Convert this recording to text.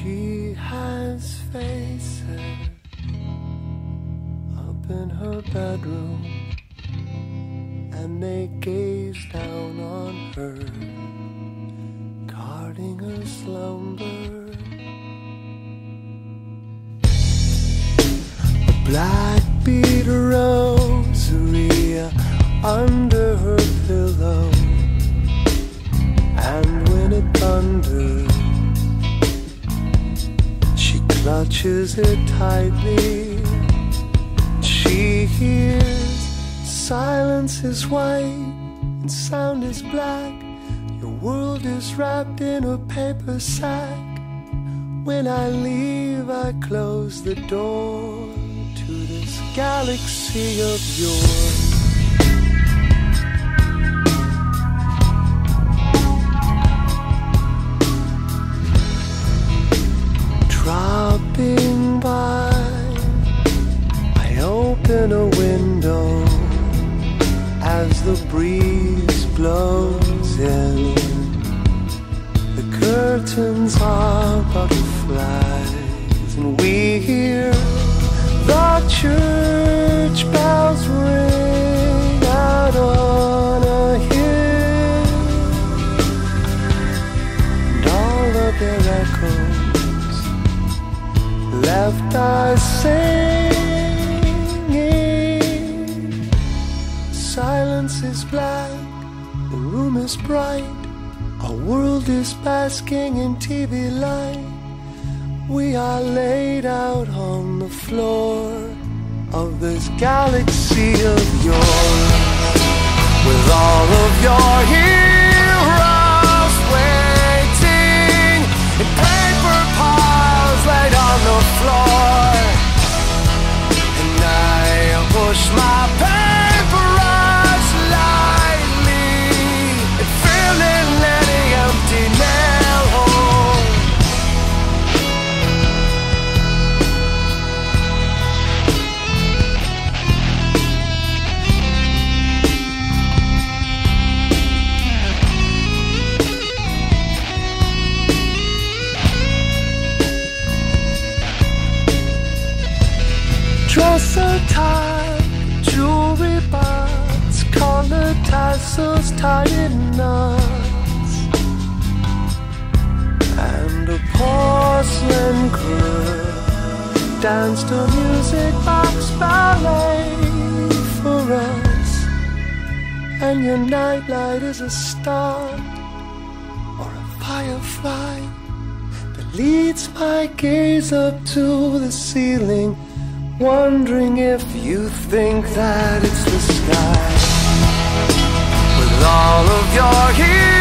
She has faces up in her bedroom, and they gaze down on her, guarding her slumber. A black bead rosary under her pillow, and when it thunders, she clutches it tightly. She hears silence is white and sound is black. Your world is wrapped in a paper sack. When I leave, I close the door to this galaxy of yours. Dropping by, I open a window as the breeze blows in. The curtains are butterflies, and we hear the church bells ring out on a hill, and all of their echoes left us singing. Silence is black, the room is bright, our world is basking in TV light. We are laid out on the floor of this galaxy of yours, with all of your heroes waiting in paper piles laid on the floor. And I push my paintbrush lightly and fill in any empty nail hole. Dresser tie, jewelry box, colored tassels tied in knots, and a porcelain girl danced a music box ballet for us. And your nightlight is a star or a firefly that leads my gaze up to the ceiling, wondering if you think that it's the sky. With all of your heroes